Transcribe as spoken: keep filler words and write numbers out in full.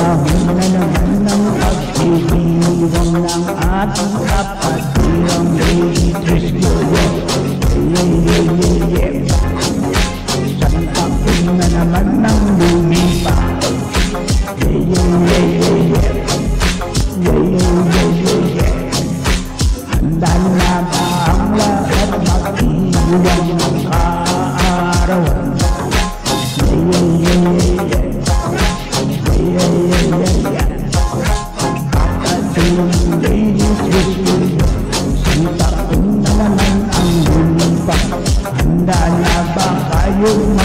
Panahon na naman ng pagtitiriwang ng ating kapatirang Lady Trisco. Yeah, yeah, yeah, yeah. Isang taon na naman ng lumipa. Yeah, yeah, yeah, yeah, yeah. Yeah, yeah, yeah, yeah, yeah. Handa na ba ang lahat mag-iwang ng kaarawan? Yeah, yeah, yeah, yeah, yeah. Yeah, yeah, yeah, yeah. Kakating Lady Trisco. Isang taon na naman ang lumipa. Handa na ba kayo